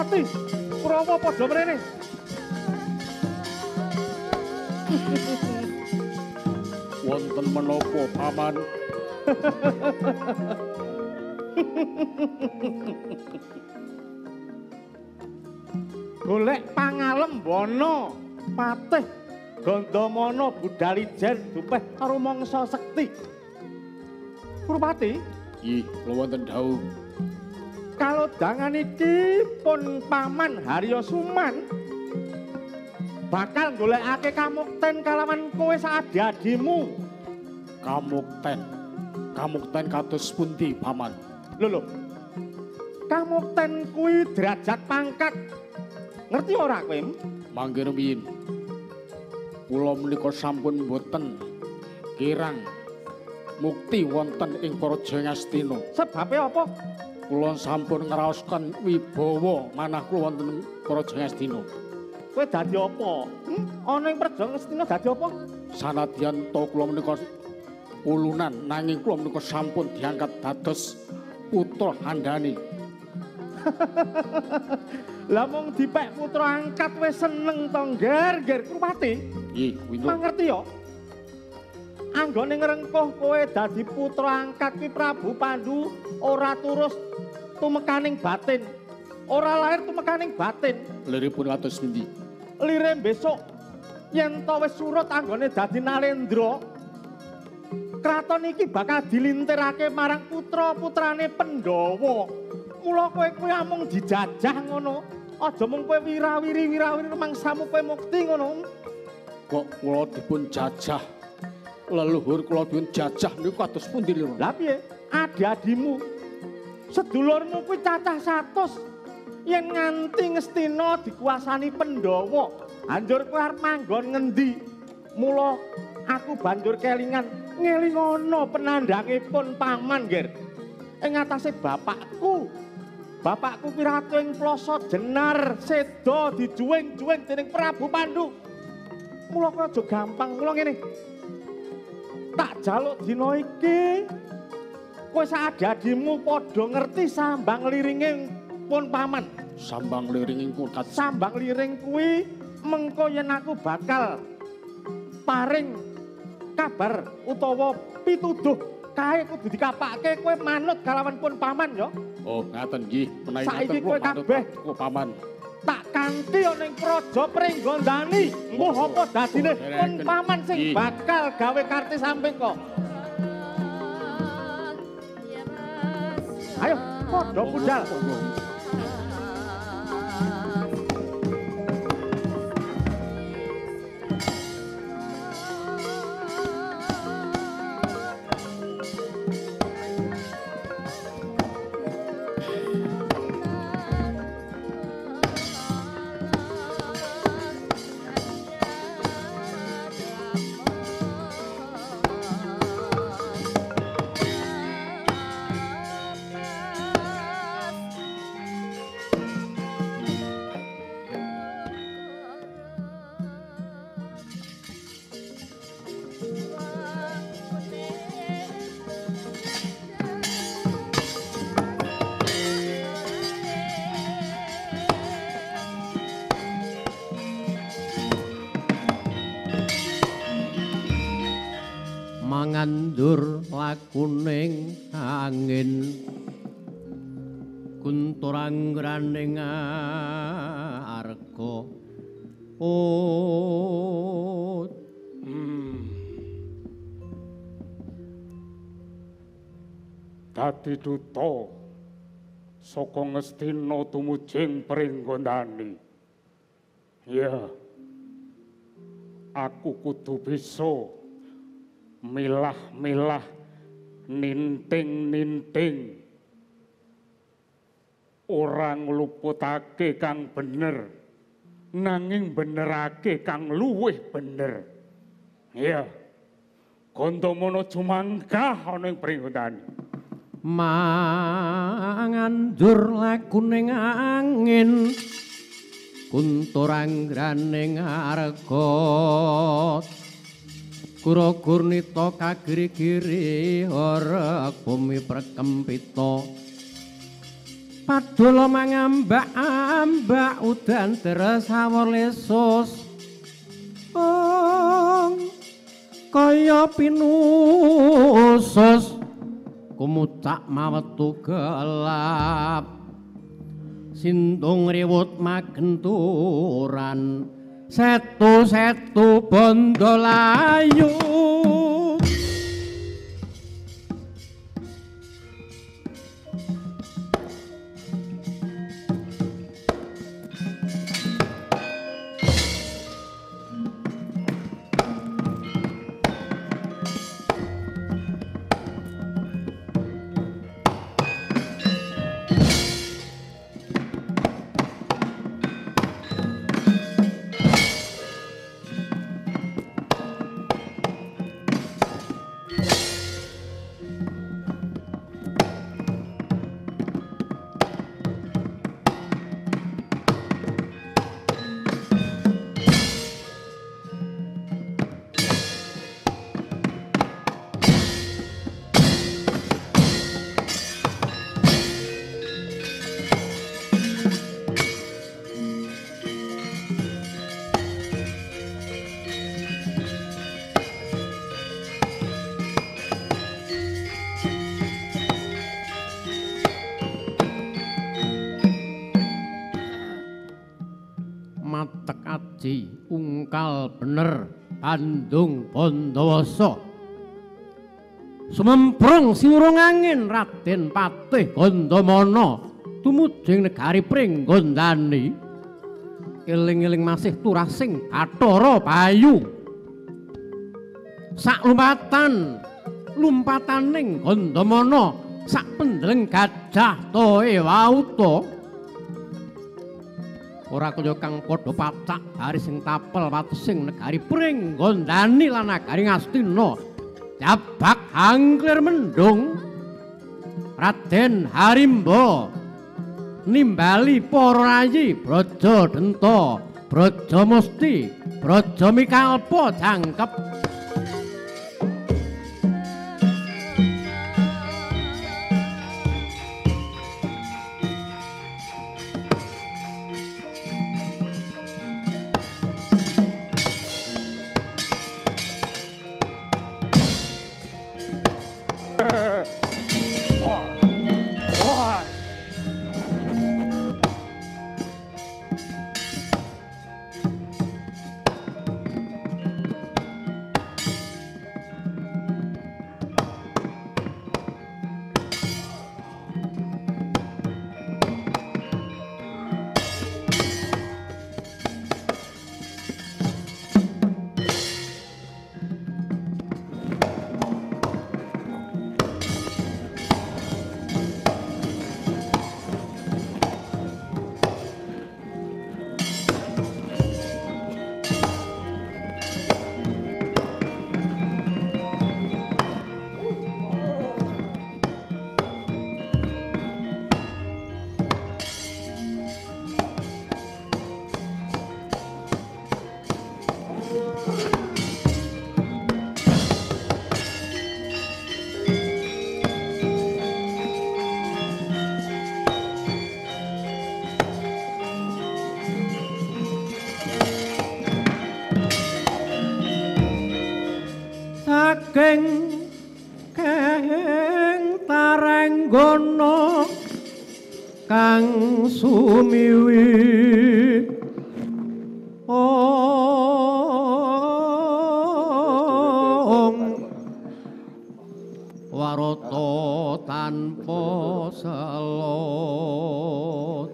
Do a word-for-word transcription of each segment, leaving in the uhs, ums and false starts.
Purwati, Kurawa padha mrene. Wonten menapa paman? Golek pangalem wana patih Gandamana Budalijen dupeh karo mangsa sekti. Purwati, Nggih, kula wonten dawuh. Kalodhangan iki pun Paman Harya Suman bakal golekake kamukten kalawan kowe saadi-adimu. Kamukten. Kamukten kados pundi, paman? Lho lho. Kamukten kuwi derajat pangkat. Ngerti ora kowe? Mangke rumiyin. Kula menika sampun boten kirang mukti wonten ing Praja Ngastina. Sebabe apa? Kula sampun ngraosaken wibawa manah kula wonten Praja Ngastina. Kowe dadi apa? Hmm? Ana ing Praja Ngastina dadi apa? Sanadyan to kula menika ulunan nanging kula menika sampun diangkat dados putra handane. Lah mung dipek putra angkat wis seneng to, Nger, Nger Purwati? Nggih, winten. Mangerti ya? Anggone ngrengkuh kowe dadi putra angkat ki Prabu Pandu ora turus tumekaning batin. Ora lahir tumekaning batin. Liripun kados pundi? Lire besok yen to wis surut anggone dadi Nalendra, kraton iki bakal dilintirake marang putra-putrane Pandhawa. Mula kowe kuwi amung dijajah ngono. Aja mung kowe wirawiri wirawiri mangsamu kowe mukti ngono. Kok kula dipun jajah? Leluhur kula dipun jajah niku kados pundi lho? Lah piye? Adi-adimu sedulurmu kuwi cacah satus. Yen nganti Ngastina dikuasani Pandhawa, anjur kowe arep manggon ngendi? Mula aku banjur kelingan ngelingono penandhangipun paman, Nger. Ing atase bapakku. Bapakku kuwi ratu ing Plasa Jenar seda dijuwing-juwing dening Prabu Pandu. Mula kowe aja gampang, mula ngene. Tak jaluk dina iki kowe saadi-adimu padha ngerti sambang liringe pun paman. Sambang liring ingkung kados Sambang liring kuwi mengko yen aku bakal paring kabar utawa pituduh kae kudu dikapake kowe manut kalawan pun paman ya. Oh, ngaten nggih. Menawi Saiki ngaten kowe kula manut kabeh kula paman. tak kanthi ana ing Praja Pringgondani. Mbuh apa dadine pun paman sing bakal gawe karti samping kok. Ayo, padha budal. Mangandur lakuning angin kunturanggraning arga oh hmm. Dadi duta saka Ngastina tumujing Pringgondani. Ya, aku kudu bisa milah-milah ninting-ninting ora ngluputake kang bener nanging benerake kang luwih bener. Ya, Gandamana jumanggah ana ing Pringgondani. Mangandur lakuning angin kunturanggraning arga Kura gurnita kagiri-giri ora bumi prekempita Padula mangambak-ambak udan deres sawor lesus. Ong kaya pinusus kumucak mawetu gelap. Sintung riwut magenturan setu-setu bondo layu. Matek aji ungkal bener Bandung Bondowoso. Sumemprong siurung angin Raden Patih Gondomono tumujing negari Pringgondani. Eling-eling masih turasing Bathara Bayu. Sak lumpatan lumpataning Gondomono sak pendeleng gajah toe wauta. Ora kaya kang padha pacak garis sing tapel watesing negari Pringgondani lan nagari Ngastina. Jabak angklir mendung Raden Harimba nimbali para rayi Braja Denta, Braja Musti, Braja Mikalpa jangkep. Saking keng tarenggono kang sumiwi ong warata tanpa selot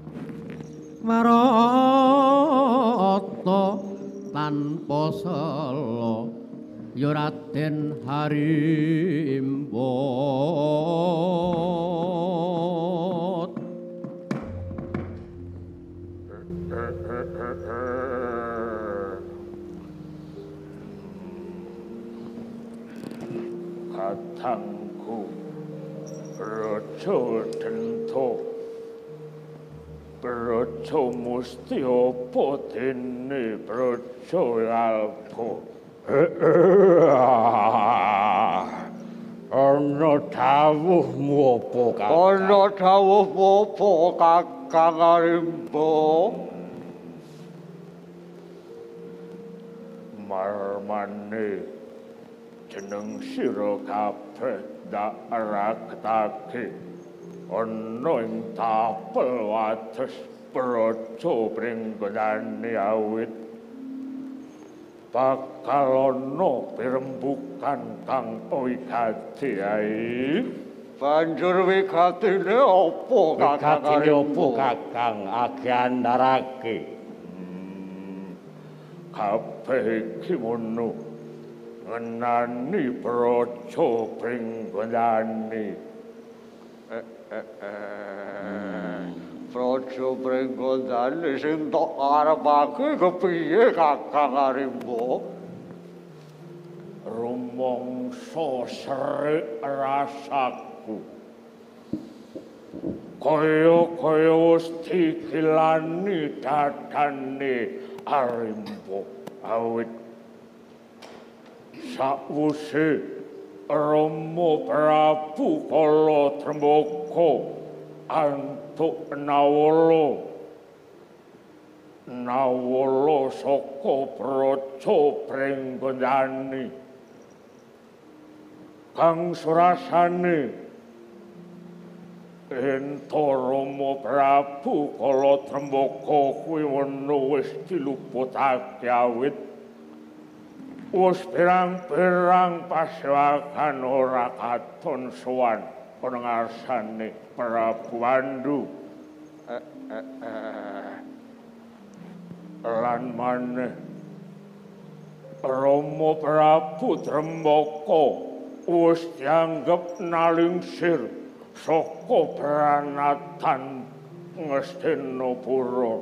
warata tanpa selot ya Raden Harimba. Katangku Braja Denta, Braja Musti apa dene Braja Alba. Ana dawuhmu apa, Kakang? Ana dawuhmu apa, Kakang Arimba? Marmane jeneng sira kabeh dak raketake ana ing tapel wates praja pringgonane awit bakal ana pirembugan kang wigati ae. Banjur wigatine apa, Kakang Wigatine apa, Arimba? Kakang? Age andharake. Kabeh iki mono ngenani praja pringgonane. Praja pringgonane sing tok arepake kepiye, Kakang Arimba? Rumangsa serik rasaku. Kaya-kaya wis dikilani dadane Arimba awit sakwuse Rama Prabu Kalatrembaka antuk nawala nawala saka praja pringgonane kang surasane ento Rama Prabu Kalatrembaka kuwi wono wis diluputake awit wis pirang-pirang pasewakan ora katon sowan ana ngarsane Prabu Pandu. Lan maneh Rama Prabu Trembaka wis dianggep nalingsir saka pranatan Ngastinapura.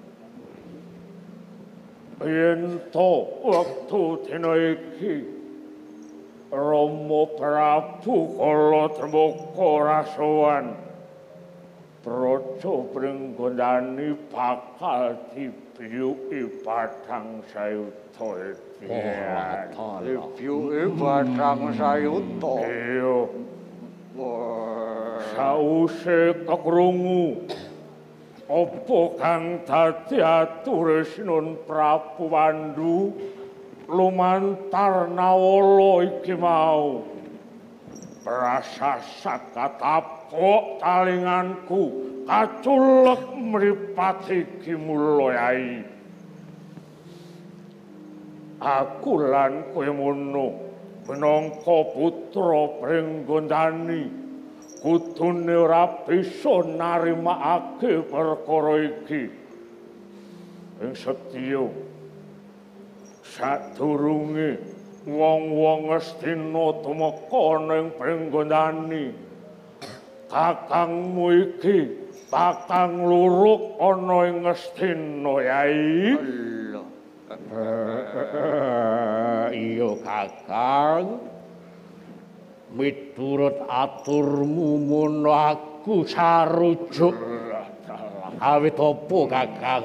Yen to wektu dina iki Rama Prabu Kalatrembaka rasuwan praja pringgonane bakal dibiyuki padhang sayuta iki. Dibiyuki padhang sayuta. Iya. Sause kekrungu apa kang dadi ature Sinun Prabu Pandu lumantar nawala iki mau prasasat katapok talinganku kaculek mripat iki mula yai. Aku lan kowe mono minangka putra Pringgondani kudune ora bisa narimakake perkara iki. Ing setya sadurunge wong-wong Astina tumeka ning Pringgondani, kakangmu iki bakal luruk ana ing Astina yai. Iya, Kakang. Miturut aturmu mono aku sarujuk. Awit apa, Kakang?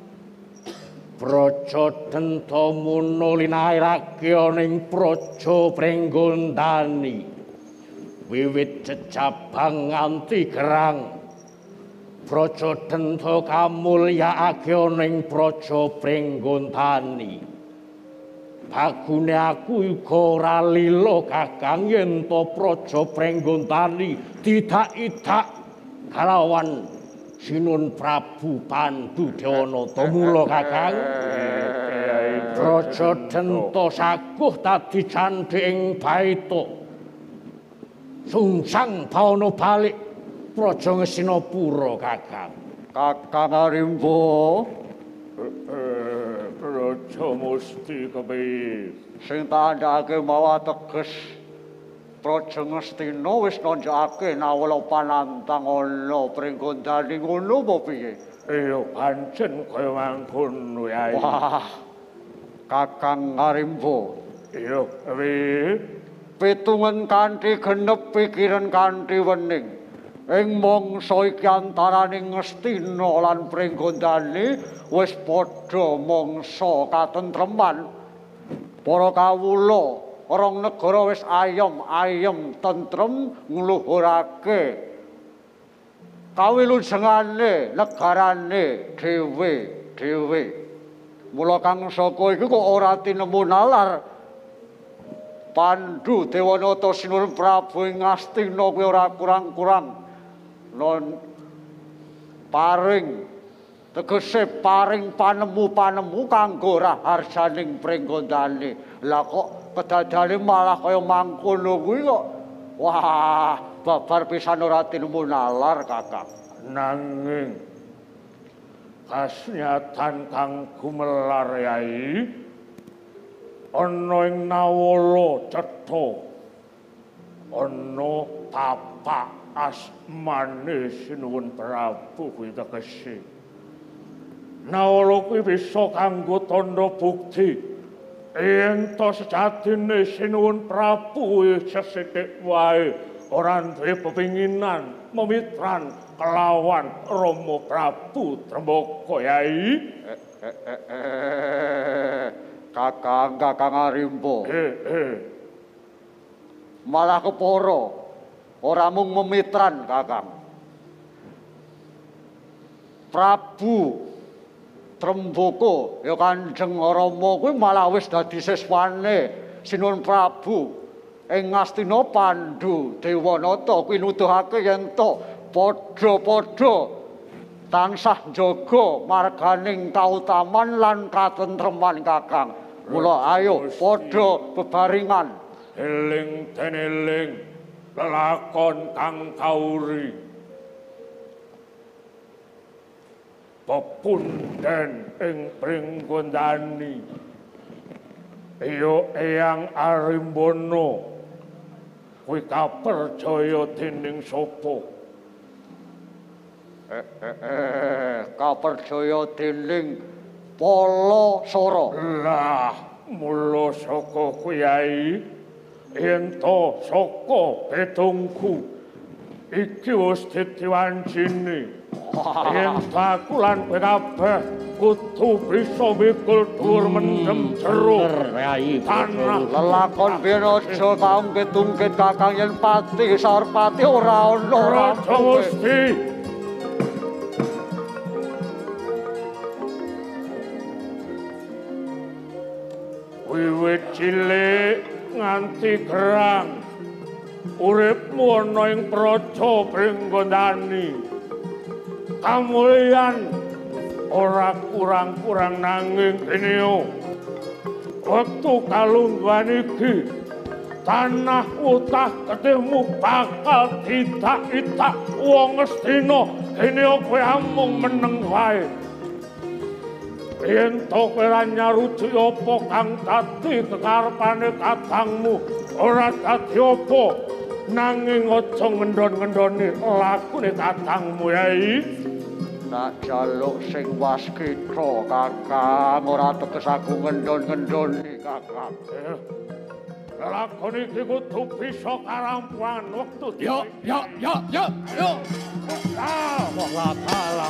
Praja Denta mono linairake ana ing praja Pringgondani. Wiwit jejabang nganti gerang. Praja Denta kamulyakake ana ing praja Pringgondani. Bagune aku uga ora lila, Kakang, yen to praja Pringgondani didak-idak kalawan Sinun Prabu Pandu Dewanata. Mula, Kakang, praja Denta saguh dadi candhi ing Baita. Sungsang bawana balik praja Ngastinapura, Kakang. Kakang Arimba, Praja Musti kepiye? sing tandhake mawa teges praja Ngastina wis nanjakake nawala panantang ana Pringgondani ngono apa piye? Iya pancen kaya mangkono yai. Wah, Kakang Arimba, Iya kepiye? pitungan kanthi genep pikiran kanthi wening. Ing mangsa iki antaraning Ngastina lan Pringgondani wis padha mangsa katentreman. Para kawula orang negara wis ayem-ayem tentrem ngluhurake kawilujengane negarane dhewe-dhewe. Mula Kang Saka iki kok ora tinemu nalar Pandhu Dewanata Sinuwun Prabu ing Ngastina kuwi ora kurang-kurang non paring tegese paring panemu-panemu kanggo raharjaning pringgondane. Lah kok kedadane malah kaya mangkono kuwi kok wah babar pisan ora tinemu nalar Kakang. Nanging kasnyatan kang gumelar yai ana ing Nawala Cetha ana tapak asmane Sinuwun Prabu kuwi tegese. Nawala kuwi bisa kanggo tandha bukti yen to sejatine Sinuwun Prabu sesithik wae ora duwe pepinginan memitran kelawan Rama Prabu Trembaka yai. Eh, eh, eh, eh. Kakang Kakang Arimba. Eh, eh. Malah kepara ora mung memitran Kakang. Prabu Trembaka ya Kanjeng Rama kuwi malah wis dadi siswane Sinuwun Prabu ing Ngastina. Pandhu Dewanata kuwi nuduhake yen to padha-padha tansah njaga marganing kautaman lan katentreman Kakang. Mula ayo padha bebaringan Eling den eling lelakon kang kauri pepunden ing Pringgondani iyo Eyang Arimbono kuwi kapercaya dening sapa? eh, eh, eh, kapercaya dening Palasara. Lah mula saka kuwi yai yen to saka bedungku iki wis ditiwancine yen aku lan kowe kabeh kudu bisa mikul dhuwur mendem jero tanah. Lelakon biyen aja kaungkit-ungkit Kakang yen pati sarpati ora ana ora mesti. Wiwit cilik nganti gerang uripmu ana ing praja Pringgondani. Kamulyan ora kurang-kurang nanging kene wektu kalungguhan iki tanah utah ketemu bakal ditak-itak wong Ngastina. Kene kowe amung meneng wae. Yen to kowe ora nyaruti apa kang dadi kekarepane kakangmu ora dadi apa nanging aja ngendon-ngendoni lakune kakangmu yai. Nak jaluk sing waskita Kakang ora teges aku ngendon-ngendoni Kakang. Lakon iki kudu bisa karampuan wektu. Yo yo yo yo yo. Ah, Wah talah.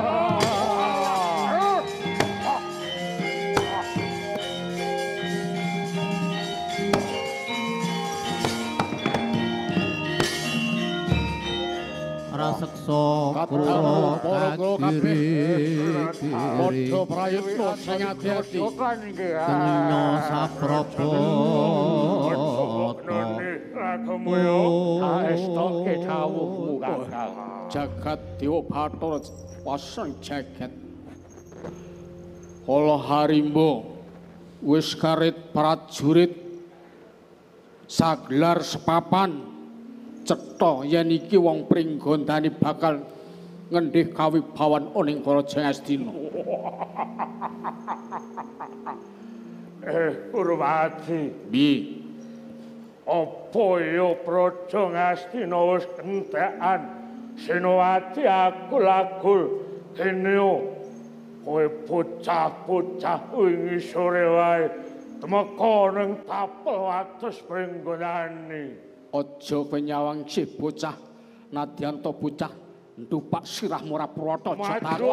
Raseksa kula kakiri Padha prayitna sing ati-ati. kenya saprapa Aestoke dawuhmu Kakang. Jagat Dewa Bathara pasang jagat. Kala Harimba wis karit prajurit saglar sepapan cetha yen iki wong Pringgondani bakal ngendhih kawibawan oning Karajan Ngastina. Eh, Purwati, Bi, apa ya Praja Ngastina wis entekan Senowati akul-akul kene kowe bocah-bocah wingi sore wae temeka ning tapel wates Pringgondani. aja kowe nyawang sih bocah nadyan to bocah ntupak sirahmu ora prata cetak.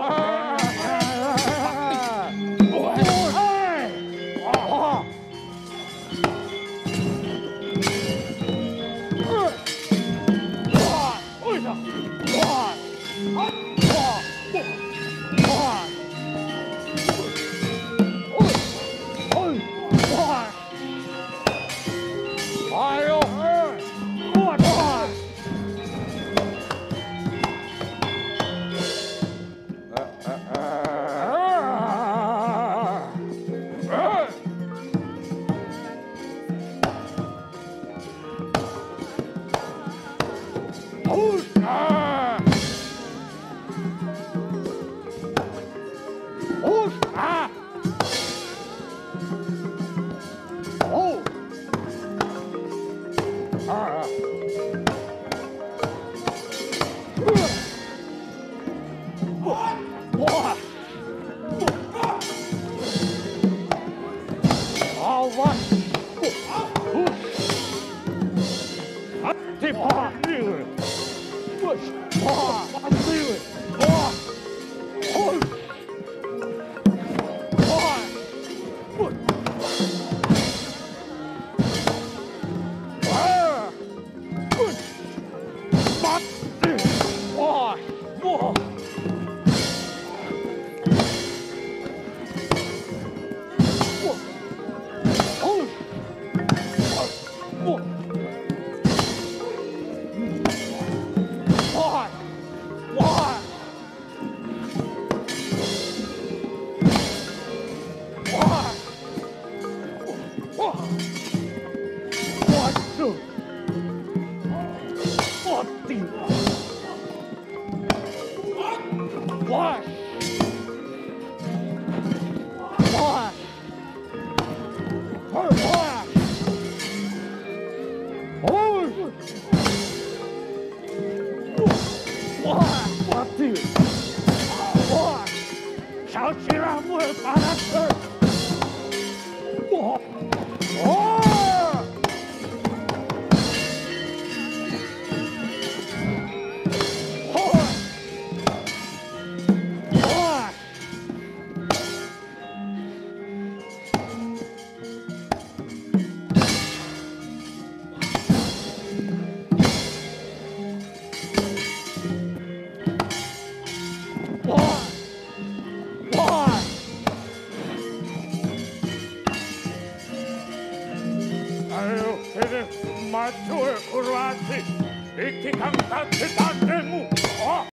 Maju urwati iki kang dadi tandingmu.